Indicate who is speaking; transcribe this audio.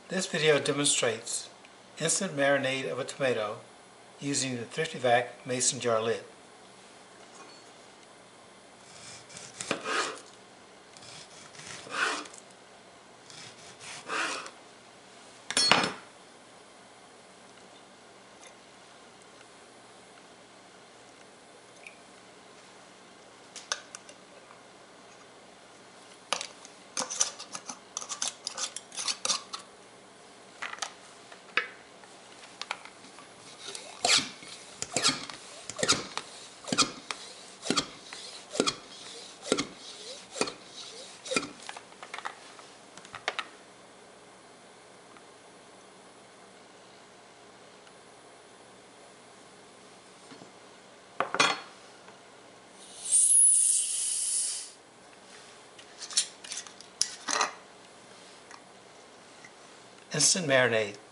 Speaker 1: This video demonstrates instant marinade of a tomato using the ThriftyVac mason jar lid. Instant marinade.